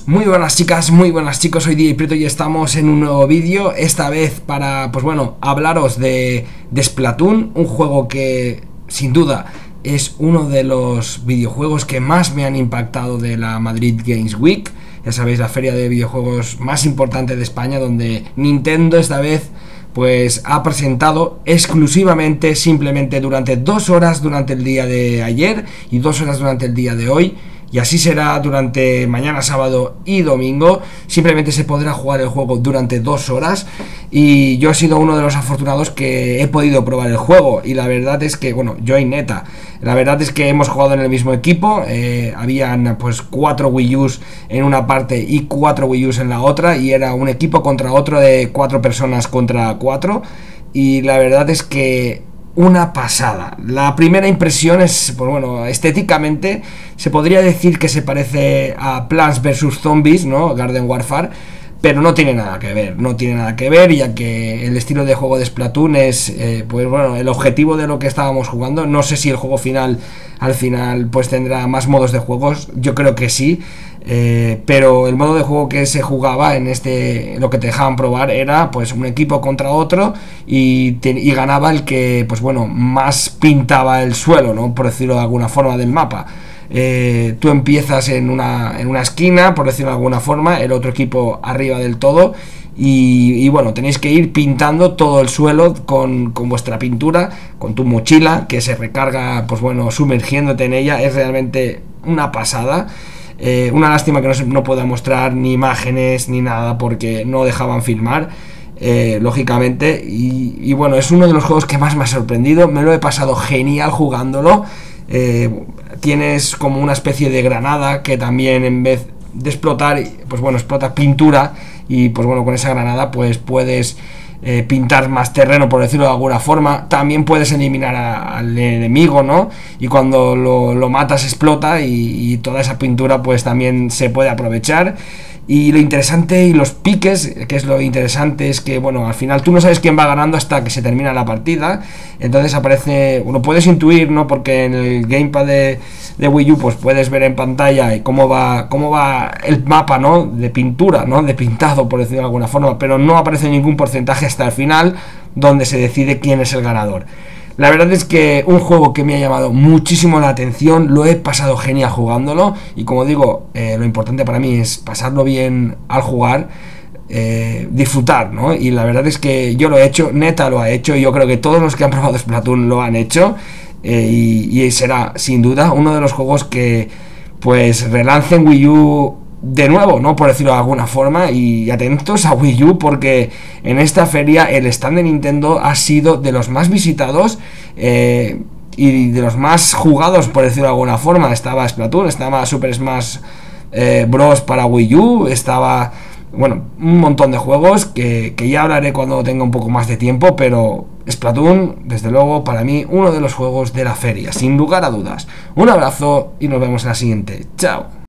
Muy buenas chicas, muy buenas chicos, soy DJ Prieto y estamos en un nuevo vídeo. Esta vez para, pues bueno, hablaros de Splatoon, un juego que sin duda es uno de los videojuegos que más me han impactado de la Madrid Games Week. Ya sabéis, la feria de videojuegos más importante de España, donde Nintendo esta vez pues ha presentado exclusivamente, simplemente durante 2 horas durante el día de ayer y 2 horas durante el día de hoy. Y así será durante mañana, sábado y domingo. Simplemente se podrá jugar el juego durante 2 horas. Y yo he sido uno de los afortunados que he podido probar el juego. Y la verdad es que, bueno, yo y Neta, la verdad es que hemos jugado en el mismo equipo. Habían pues 4 Wii U's en una parte y 4 Wii U's en la otra. Y era un equipo contra otro de 4 personas contra 4. Y la verdad es que una pasada. La primera impresión es, pues bueno, estéticamente se podría decir que se parece a Plants vs Zombies, ¿no? Garden Warfare, pero no tiene nada que ver, ya que el estilo de juego de Splatoon es, pues bueno, el objetivo de lo que estábamos jugando. No sé si el juego final, al final, pues tendrá más modos de juegos, yo creo que sí. Pero el modo de juego que se jugaba en lo que te dejaban probar era pues un equipo contra otro y ganaba el que, pues bueno, más pintaba el suelo, ¿no? Por decirlo de alguna forma, del mapa. Tú empiezas en una esquina, por decirlo de alguna forma, el otro equipo arriba del todo. Y bueno, tenéis que ir pintando todo el suelo con vuestra pintura, con tu mochila, que se recarga, pues bueno, sumergiéndote en ella. Es realmente una pasada. Una lástima que no pueda mostrar ni imágenes ni nada porque no dejaban filmar, lógicamente. Y bueno, es uno de los juegos que más me ha sorprendido. Me lo he pasado genial jugándolo. Tienes como una especie de granada que también, en vez de explotar, pues bueno, explota pintura. Y pues bueno, con esa granada pues puedes pintar más terreno, por decirlo de alguna forma. También puedes eliminar al enemigo, ¿no? Y cuando lo matas explota y toda esa pintura pues también se puede aprovechar. Y lo interesante y los piques, que es lo interesante, es que, bueno, al final tú no sabes quién va ganando hasta que se termina la partida. Entonces aparece, bueno, puedes intuir, ¿no? Porque en el gamepad de Wii U pues puedes ver en pantalla cómo va el mapa, ¿no? De pintura, ¿no? De pintado, por decirlo de alguna forma, pero no aparece ningún porcentaje hasta el final, donde se decide quién es el ganador. La verdad es que un juego que me ha llamado muchísimo la atención, lo he pasado genial jugándolo. Y como digo, lo importante para mí es pasarlo bien al jugar, disfrutar, ¿no? Y la verdad es que yo lo he hecho, Neta lo ha hecho, y yo creo que todos los que han probado Splatoon lo han hecho. Y será sin duda uno de los juegos que pues relancen Wii U de nuevo, ¿no? Por decirlo de alguna forma. Y atentos a Wii U, porque en esta feria el stand de Nintendo ha sido de los más visitados y de los más jugados, por decirlo de alguna forma. Estaba Splatoon, estaba Super Smash Bros para Wii U, estaba, bueno, un montón de juegos que ya hablaré cuando tenga un poco más de tiempo. Pero Splatoon, desde luego, para mí uno de los juegos de la feria, sin lugar a dudas. Un abrazo y nos vemos en la siguiente. Chao.